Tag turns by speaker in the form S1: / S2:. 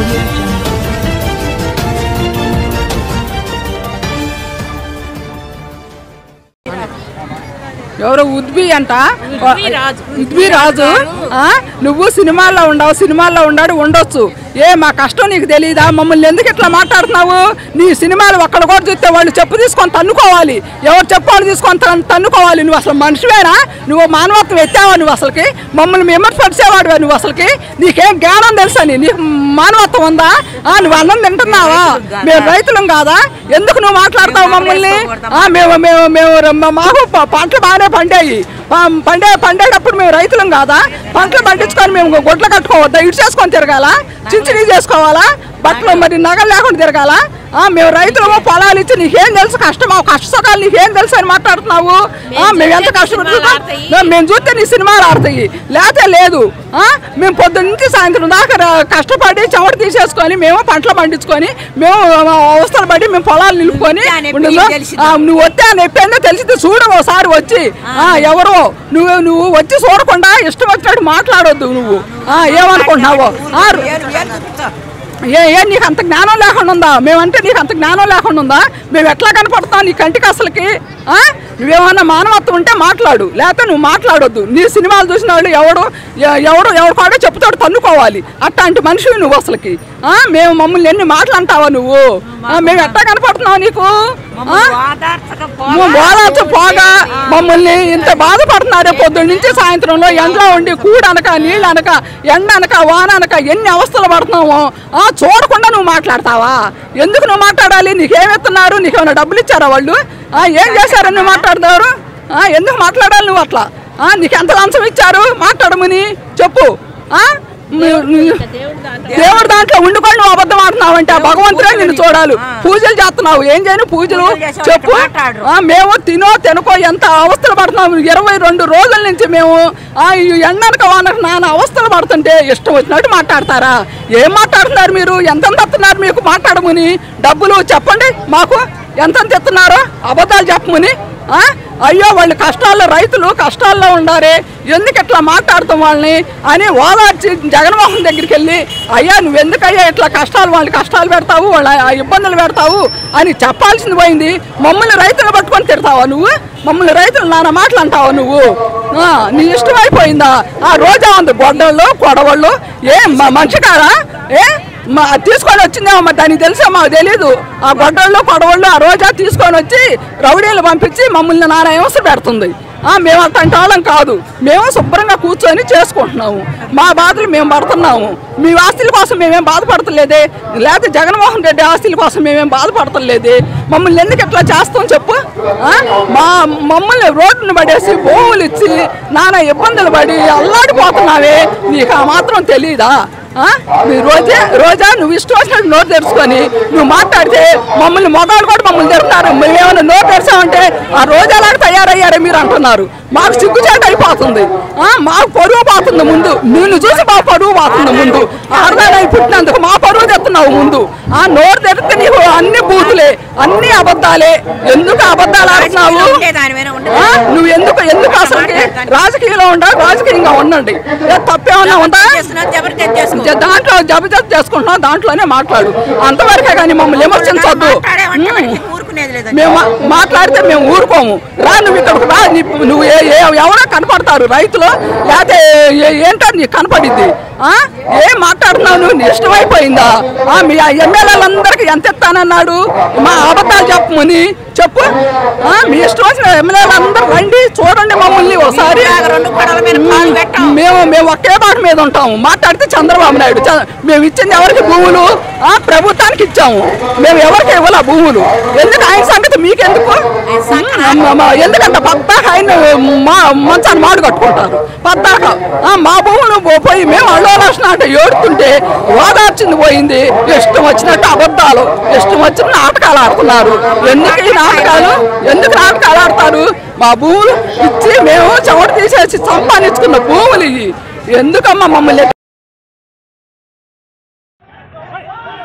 S1: ఎవరో ఉద్బి అంట ఉద్బి రాజు నువ్వు సినిమాల్లో ఉండొచ్చు మా కష్టం నీకు తెలియదా మమ్మల్ని ఎందుకు ఇట్లా మాట్లాడుతున్నావు నీ సినిమాలు ఒక్కడు కూడా చూస్తే వాళ్ళు చెప్పు తీసుకొని తన్నుకోవాలి ఎవరు చెప్పాలి తీసుకొని తన్నుకోవాలి నువ్వు అసలు మనిషివేనా నువ్వు మానవత్వం ఎత్తావా నువ్వు అసలుకి మమ్మల్ని విమర్శపరిచేవాడువా నువ్వు అసలుకి నీకేం జ్ఞానం తెలుసని నీకు మానవత్వం ఉందా నువ్వు అన్నం తింటున్నావా మేము రైతులం కాదా ఎందుకు నువ్వు మాట్లాడతావు మమ్మల్ని మాకు పంటలు బాగానే పండేటప్పుడు మేము రైతులం కాదా పంటలు పండించుకొని మేము గొడ్లు కట్టుకోవద్దా ఇటు చేసుకొని తిరగాల చించిని చేసుకోవాలా బట్టలు మరి నగలు లేకుండా తిరగాల మేము రైతులము పొలాలు ఇచ్చి నీకేం తెలుసు కష్టమా కష్ట సుఖాలు నీకేం తెలుసు అని మాట్లాడుతున్నావు మేము ఎంత కష్టపడుతున్నాం మేము చూస్తే నీ సినిమాలు ఆడతాయి లేతే లేదు మేము పొద్దున్న నుంచి సాయంత్రం దాకా కష్టపడి చెమట తీసేసుకొని మేము పంటలు పండించుకొని మేము అవస్థలు పడి మేము పొలాలు నిలుపుకొని నువ్వు వస్తే అని ఎప్పుడైనా తెలిసింది చూడు ఒకసారి వచ్చి ఎవరో నువ్వు వచ్చి చూడకుండా ఇష్టం వచ్చినట్టు మాట్లాడొద్దు నువ్వు ఏమనుకుంటున్నావు నీకు అంత జ్ఞానం లేకుండా ఉందా మేమంటే నీకు అంత జ్ఞానం లేకుండా ఉందా మేము ఎట్లా కనపడతాం నీ కంటికి అసలుకి నువ్వేమన్నా మానవత్వం ఉంటే మాట్లాడు లేకపోతే నువ్వు మాట్లాడొద్దు నీ సినిమాలు చూసిన వాళ్ళు ఎవరు కాడో చెప్పుతాడు తన్నుకోవాలి అట్లాంటి మనిషివి నువ్వు అసలుకి మేము మమ్మల్ని ఎన్ని మాటలు అంటావా నువ్వు మేము ఎట్లా కనపడుతున్నావు నీకు పోగా మమ్మల్ని ఇంత బాధపడుతున్నారే పొద్దున్న నుంచి సాయంత్రంలో ఎండలో ఉండి కూడనక నీళ్ళు అనక ఎండ అనక వాన అనక ఎన్ని అవస్థలు పడుతున్నామో చూడకుండా నువ్వు మాట్లాడతావా ఎందుకు నువ్వు మాట్లాడాలి నీకేమెత్తున్నారు నీకేమైనా డబ్బులు ఇచ్చారా వాళ్ళు ఏం చేశారని నువ్వు మాట్లాడతారు ఎందుకు మాట్లాడాలి నువ్వు అట్లా నీకు ఎంత లంచం ఇచ్చారు మాట్లాడమని చెప్పు దేవుడు దాంట్లో ఉండుకొని నువ్వు అబద్ధం ఆడుతున్నావంటే భగవంతుడే నిన్ను చూడాలి పూజలు చేస్తున్నావు ఏం చేయను పూజలు చెప్పు మేము తినకో ఎంత అవస్థలు పడుతున్నాము 22 రోజుల నుంచి మేము ఎండనక వానక నాన్న అవస్థలు పడుతుంటే ఇష్టం వచ్చినట్టు మాట్లాడతారా ఏం మాట్లాడుతున్నారు మీరు ఎంత ఎత్తున్నారు మీకు మాట్లాడమని డబ్బులు చెప్పండి మాకు ఎంత ఎత్తున్నారో అబద్ధాలు చెప్పమని అయ్యో వాళ్ళు కష్టాల్లో రైతులు కష్టాల్లో ఉండారే ఎందుకు ఇట్లా మాట్లాడతాం వాళ్ళని అని ఓదార్చి జగన్మోహన్ దగ్గరికి వెళ్ళి అయ్యా నువ్వెందుకయ్యా ఇట్లా వాళ్ళని కష్టాలు పెడతావు వాళ్ళ ఇబ్బందులు పెడతావు అని చెప్పాల్సింది పోయింది మమ్మల్ని రైతులు పట్టుకొని తిడతావా నువ్వు మమ్మల్ని రైతులు నాన్న మాటలు అంటావా నువ్వు నీ ఇష్టం అయిపోయిందా రోజా ఉంది గొడ్డళ్ళు కొడవళ్ళు మనిషి కాదా తీసుకొని వచ్చిందేమో దానికి తెలుసా మాకు తెలీదు గొడ్డళ్ళు కొడవళ్ళు రోజా తీసుకొని వచ్చి రౌడీలు పంపించి మమ్మల్ని నాన్న అవసరం పెడుతుంది మేము అట్లాంటి వాళ్ళం కాదు మేము శుభ్రంగా కూర్చొని చేసుకుంటున్నాము మా బాధలు మేము పడుతున్నాము మీ ఆస్తుల కోసం మేమేం బాధపడతలేదే లేకపోతే జగన్మోహన్ రెడ్డి ఆస్తుల కోసం మేమేం బాధపడతలేదే మమ్మల్ని ఎందుకు ఇట్లా చేస్తాం చెప్పు మమ్మల్ని రోడ్డును పడేసి భూములు ఇచ్చి నానా ఇబ్బందులు పడి అల్లాడిపోతున్నావే నీకు మాత్రం తెలీదా రోజా నువ్వు ఇష్టం వచ్చినట్టు నోరు తెరుచుకొని నువ్వు మాట్లాడితే మమ్మల్ని మొగాళ్ళు కూడా మమ్మల్ని తెరుతున్నారు మేమేమైనా నోరు తెరిచామంటే రోజాలాగా తయారయ్యారే మీరు అంటున్నారు మాకు సిగ్గుచేట అయిపోతుంది మాకు పరువు పోతుంది ముందు నిన్ను చూసి మా పరువు పోతుంది ముందు ఆడదాని పుట్టినందుకు మా పరువు తెస్తున్నావు ముందు నోరు తెరిస్తే నీకు అన్ని బూతులే అన్ని అబద్ధాలే ఎందుకు అబద్ధాలు ఆడుతున్నావు నువ్వు ఎందుకు అసలు రాజకీయంలో రాజకీయంగా ఉండండి తప్పేమన్నా ఉందా దాంట్లో జబర్దస్త్ చేసుకుంటున్నాం దాంట్లోనే మాట్లాడు అంతవరకే కానీ మమ్మల్ని విమర్శించొద్దు మేము మాట్లాడితే మేము ఊరుకోము నువ్వు ఇక్కడికి రా నువ్వు ఎవరో కనపడతారు రైతులు లేకపోతే ఏంటో నీకు కనపడిద్ది ఏం మాట్లాడుతున్నావు నువ్వు నీ ఇష్టమైపోయిందా మీ ఎమ్మెల్యేలందరికీ ఎంత ఇస్తానన్నాడు మా అబద్ధాలు చెప్పమని చెప్పు మీ ఇష్టం వచ్చిన ఎమ్మెల్యేలందరూ రండి చూడండి మమ్మల్ని ఒకసారి మేము ఒకే బాట మీద ఉంటాము మాట్లాడితే చంద్రబాబు నాయుడు మేము ఇచ్చింది ఎవరికి భూములు ప్రభుత్వానికి ఇచ్చాము మేము ఎవరికి ఇవ్వాల భూములు ఎందుకు ఆయన సంగతి మీకెందుకు ఎందుకంటే పద్దాక ఆయన మంచాన్ని మాడు కట్టుకుంటారు పద్దాక మా భూములు పోయి మేము అల్లోలాసిన అంటే ఏడుతుంటే ఓదార్చింది పోయింది ఇష్టం వచ్చినట్టు అబద్ధాలు ఇష్టం వచ్చిన నాటకాలు ఆడుతున్నారు ఎందుకు నాటకాలు ఆడతారు మా భూములు ఇచ్చి మేము చెమట తీసేసి సంపాదించుకున్న భూములు ఇవి ఎందుకమ్మా మమ్మల్ని